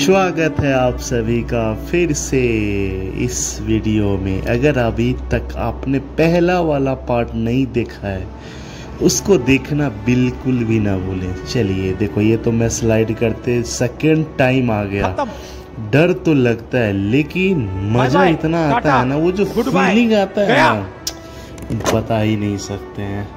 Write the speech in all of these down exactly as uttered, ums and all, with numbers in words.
स्वागत है आप सभी का फिर से इस वीडियो में। अगर अभी तक आपने पहला वाला पार्ट नहीं देखा है उसको देखना बिल्कुल भी ना भूलें। चलिए देखो, ये तो मैं स्लाइड करते सेकंड टाइम आ गया। डर तो लगता है लेकिन मजा इतना आता है ना, वो जो फीलिंग आता है ना, बता ही नहीं सकते हैं।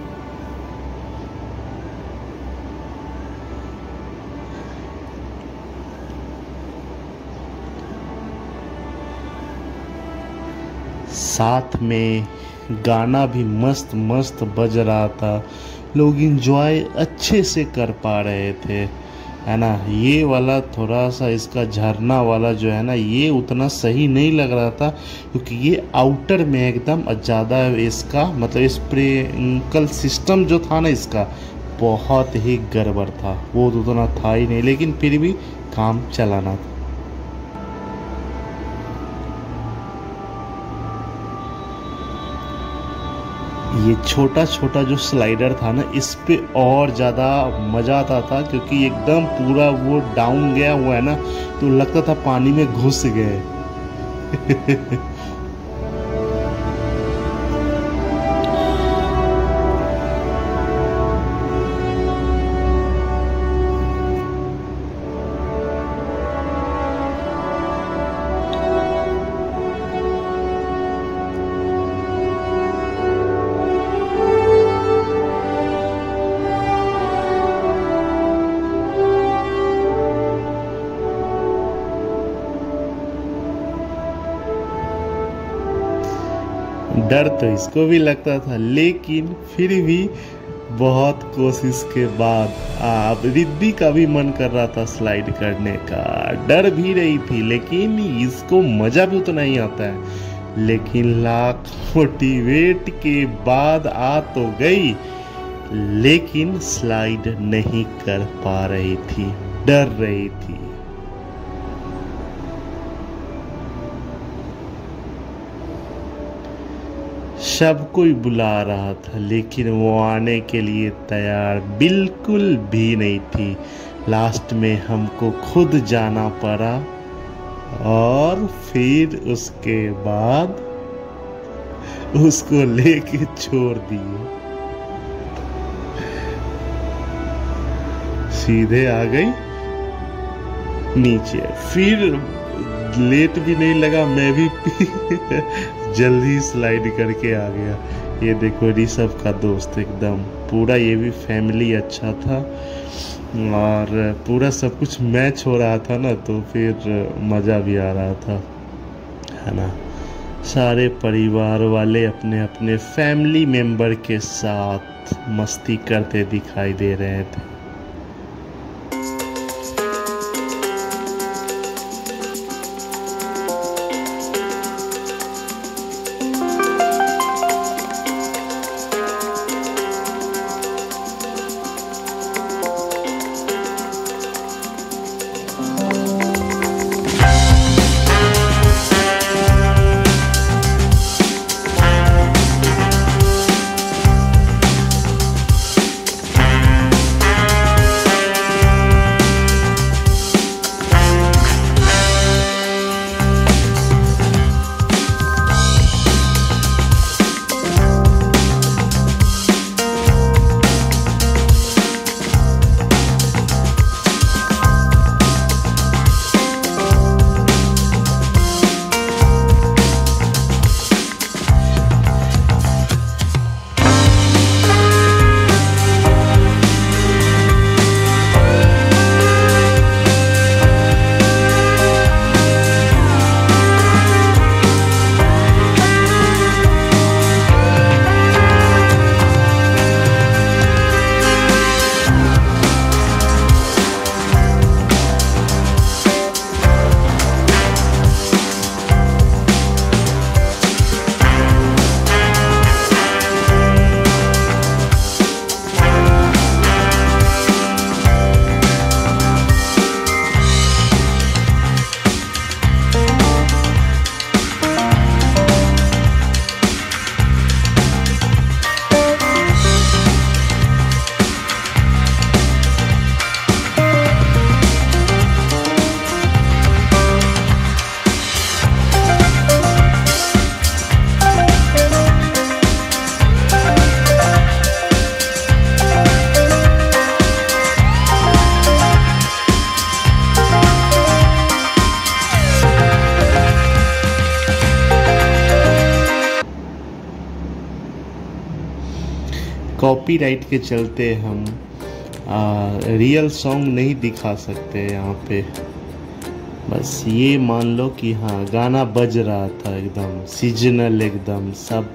साथ में गाना भी मस्त मस्त बज रहा था, लोग इंजॉय अच्छे से कर पा रहे थे, है ना। ये वाला थोड़ा सा इसका झरना वाला जो है ना, ये उतना सही नहीं लग रहा था क्योंकि ये आउटर में एकदम ज़्यादा इसका मतलब स्प्रिंकल सिस्टम जो था ना इसका बहुत ही गड़बड़ था। वो तो उतना था ही नहीं, लेकिन फिर भी काम चलाना था। ये छोटा छोटा जो स्लाइडर था ना, इस पे और ज़्यादा मज़ा आता था क्योंकि एकदम पूरा वो डाउन गया हुआ है ना, तो लगता था पानी में घुस गए। डर तो इसको भी लगता था, लेकिन फिर भी बहुत कोशिश के बाद अब रिद्धि का भी मन कर रहा था स्लाइड करने का। डर भी रही थी लेकिन इसको मजा भी उतना ही आता है। लेकिन लाख मोटिवेट के बाद आ तो गई, लेकिन स्लाइड नहीं कर पा रही थी, डर रही थी। सब कोई बुला रहा था लेकिन वो आने के लिए तैयार बिल्कुल भी नहीं थी। लास्ट में हमको खुद जाना पड़ा और फिर उसके बाद उसको लेके छोड़ दिए। सीधे आ गई नीचे, फिर लेट भी नहीं लगा, मैं भी जल्दी स्लाइड करके आ गया। ये देखो ऋषभ का दोस्त एकदम पूरा, ये भी फैमिली अच्छा था और पूरा सब कुछ मैच हो रहा था ना, तो फिर मज़ा भी आ रहा था, है ना। सारे परिवार वाले अपने अपने फैमिली मेंबर के साथ मस्ती करते दिखाई दे रहे थे। कॉपीराइट के चलते हम आ, रियल सॉन्ग नहीं दिखा सकते यहाँ पे। बस ये मान लो कि हाँ गाना बज रहा था एकदम सीजनल एकदम सब।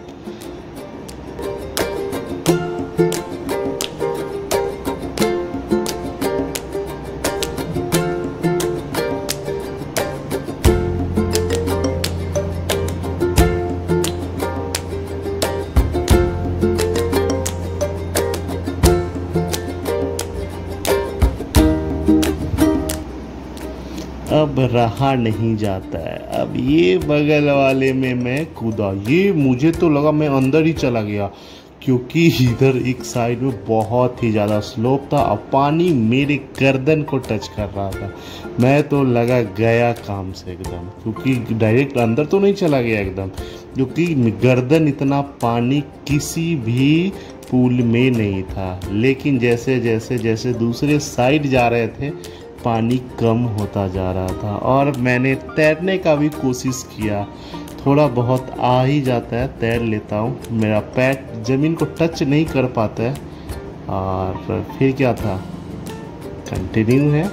अब रहा नहीं जाता है। अब ये बगल वाले में मैं कूदा, ये मुझे तो लगा मैं अंदर ही चला गया, क्योंकि इधर एक साइड में बहुत ही ज़्यादा स्लोप था और पानी मेरे गर्दन को टच कर रहा था। मैं तो लगा गया काम से एकदम, क्योंकि डायरेक्ट अंदर तो नहीं चला गया एकदम, क्योंकि गर्दन इतना पानी किसी भी पूल में नहीं था। लेकिन जैसे जैसे जैसे दूसरे साइड जा रहे थे पानी कम होता जा रहा था और मैंने तैरने का भी कोशिश किया, थोड़ा बहुत आ ही जाता है, तैर लेता हूँ, मेरा पैर ज़मीन को टच नहीं कर पाता है। और फिर क्या था, कंटिन्यू है।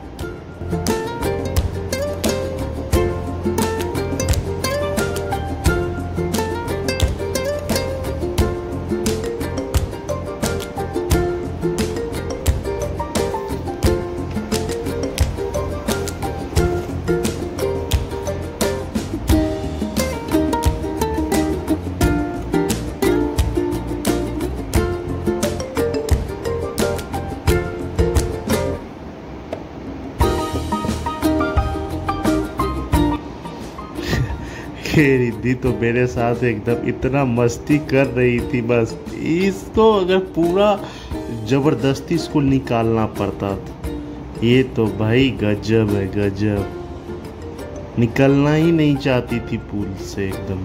ये रिद्धि तो मेरे साथ एकदम इतना मस्ती कर रही थी, बस इसको अगर पूरा जबरदस्ती इसको निकालना पड़ता था। ये तो भाई गजब है गजब, निकलना ही नहीं चाहती थी पूल से एकदम।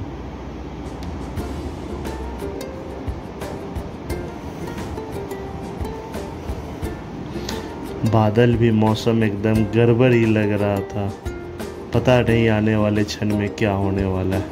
बादल भी मौसम एकदम गड़बड़ ही लग रहा था, पता नहीं आने वाले क्षण में क्या होने वाला है।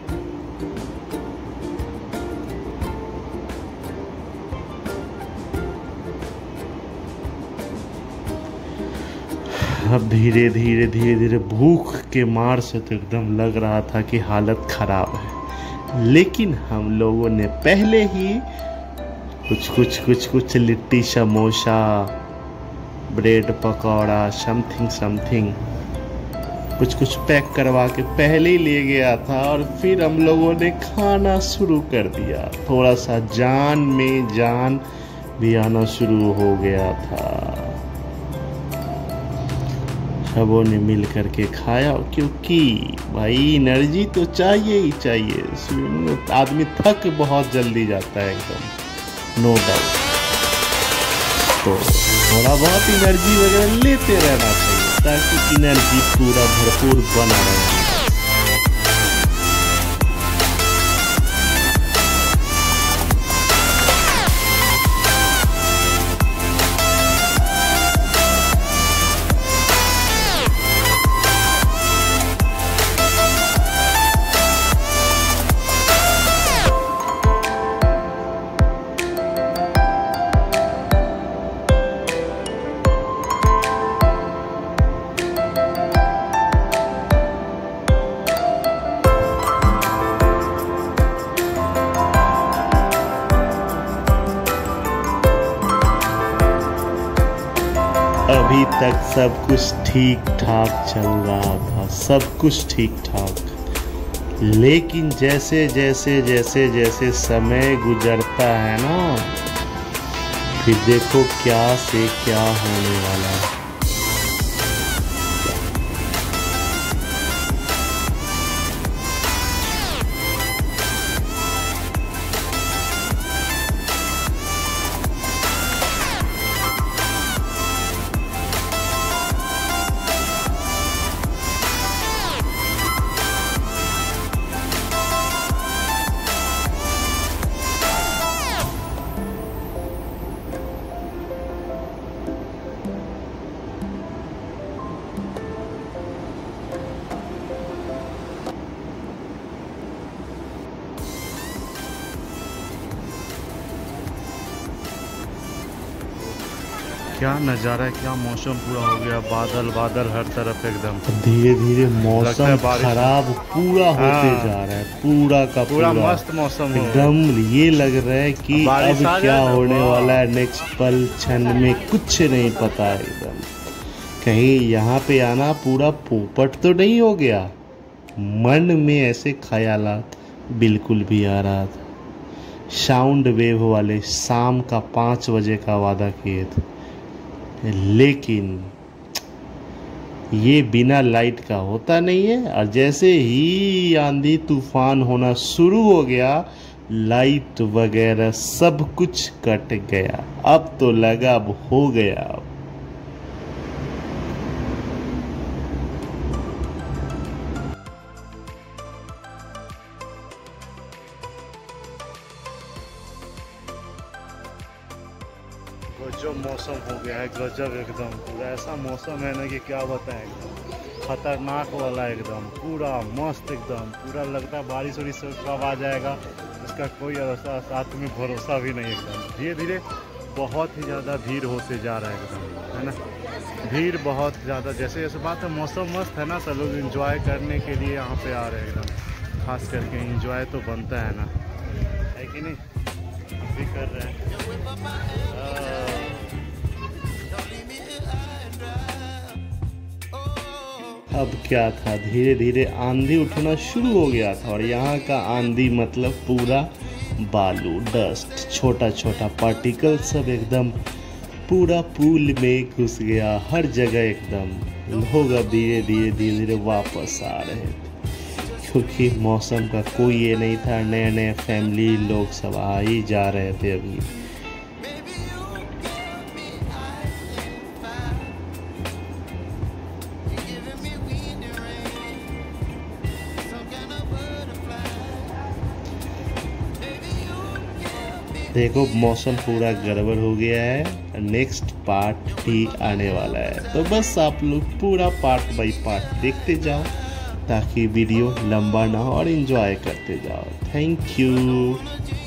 अब धीरे धीरे धीरे धीरे भूख के मार से तो एकदम लग रहा था कि हालत खराब है, लेकिन हम लोगों ने पहले ही कुछ कुछ कुछ कुछ litti samosa bread pakora something something कुछ कुछ पैक करवा के पहले ही ले गया था और फिर हम लोगों ने खाना शुरू कर दिया। थोड़ा सा जान में जान भी आना शुरू हो गया था। सबों ने मिल करके खाया, क्योंकि भाई एनर्जी तो चाहिए ही चाहिए, आदमी थक बहुत जल्दी जाता है एकदम, नो डाउट। तो थोड़ा बहुत एनर्जी वगैरह लेते रहना चाहिए ताकि एनर्जी पूरा भरपूर बना रहे। अभी तक सब कुछ ठीक ठाक चल रहा था, सब कुछ ठीक ठाक, लेकिन जैसे जैसे जैसे जैसे समय गुजरता है ना, फिर देखो क्या से क्या होने वाला है। क्या नज़ारा है, क्या मौसम पूरा हो गया, बादल बादल हर तरफ एकदम। धीरे धीरे मौसम खराब पूरा होते जा रहा है, पूरा का पूरा पूरा मस्त मौसम एकदम। ये लग रहा है कि अब क्या होने वाला है नेक्स्ट पल क्षण में कुछ नहीं पता है एकदम। कहीं यहाँ पे आना पूरा पोपट तो नहीं हो गया। मन में ऐसे ख्यालात बिल्कुल भी आ रहा था। साउंड वेव वाले शाम का पाँच बजे का वादा किए थे, लेकिन ये बिना लाइट का होता नहीं है। और जैसे ही आंधी तूफान होना शुरू हो गया, लाइट वगैरह सब कुछ कट गया। अब तो लगा अब हो गया। जो मौसम हो गया है गजब एकदम। पूरा ऐसा मौसम है ना कि क्या बताएं, एकदम खतरनाक वाला एकदम, पूरा मस्त एकदम। पूरा लगता है बारिश वारिश कब आ जाएगा इसका कोई साथ में भरोसा भी नहीं एकदम। धीरे धीरे बहुत ही ज़्यादा भीड़ होते जा रहा है एकदम, है ना। भीड़ बहुत ज़्यादा, जैसे जैसे बात है मौसम मस्त है ना, तो लोग इंजॉय करने के लिए यहाँ पे आ रहे हैं एकदम। खास करके इंजॉय तो बनता है ना, है कि नहीं, भी कर रहे हैं। अब क्या था, धीरे धीरे आंधी उठना शुरू हो गया था। और यहाँ का आंधी मतलब पूरा बालू, डस्ट, छोटा छोटा पार्टिकल सब एकदम पूरा पूल में घुस गया हर जगह एकदम। लोग अब धीरे धीरे धीरे धीरे वापस आ रहे थे, क्योंकि मौसम का कोई ये नहीं था। नए नए फैमिली लोग सब आ ही जा रहे थे अभी। देखो मौसम पूरा गड़बड़ हो गया है। नेक्स्ट पार्ट भी आने वाला है, तो बस आप लोग पूरा पार्ट बाय पार्ट देखते जाओ ताकि वीडियो लंबा ना हो और एंजॉय करते जाओ। Thank you.